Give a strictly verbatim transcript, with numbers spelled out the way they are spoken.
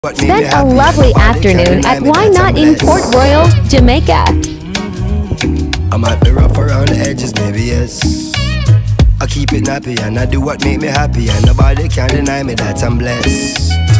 Spent a lovely afternoon at Why Not in Port Royal, Jamaica. I might be rough around the edges, maybe yes. I keep it nappy and I do what make me happy, and nobody can deny me that I'm blessed.